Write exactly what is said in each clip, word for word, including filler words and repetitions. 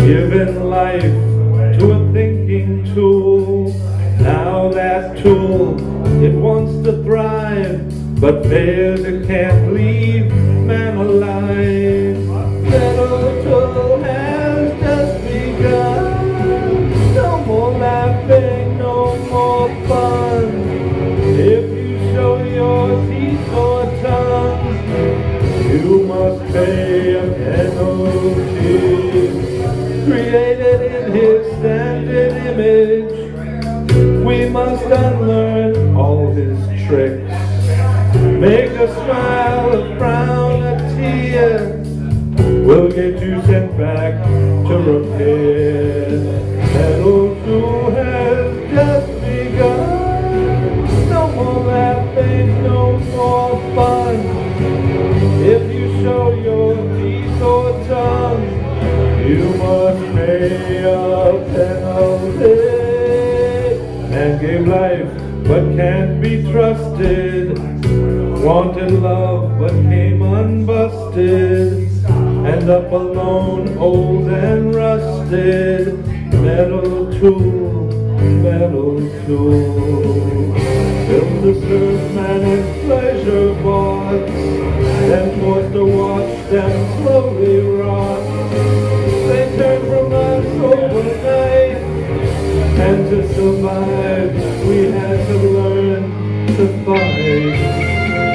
Given life to a thinking tool. Now that tool, it wants to thrive, but fails, it can't leave man alive. Little tool has just begun. No more laughing, no more fun. If you show your teeth or tongue, you must pay a penalty. Created in his standard image, we must unlearn all his tricks. Make a smile, a frown, a tear, we'll get you sent back to repair. Metal tool has just begun. No more laughing, no more fun. If you show your teeth or tongue, you must pay a penalty. Man gave life, but can't be trusted. Wanted love, but came unbusted. End up alone, old and rusted. Metal tool, metal tool. Built to serve man in pleasure bots, then forced to watch them slowly rot. They turned from us overnight, and to survive, we had to learn to fight.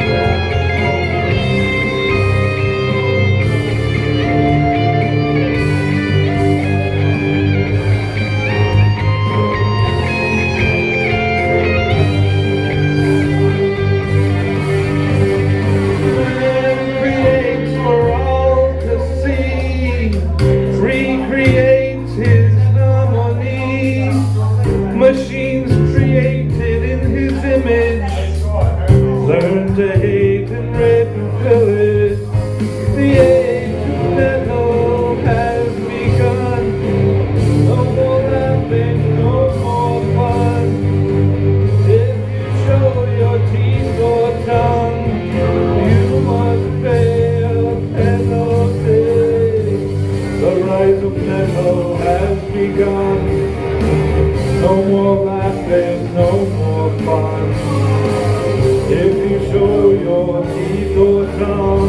Machines created in his image, learn to hate and rape and pillage. The age of metal has begun. No more laughing, no more fun. If you show your teeth or tongue, you must pay a penalty. The rise of metal has begun. No more laughing, no more fun. If you show your teeth or tongue,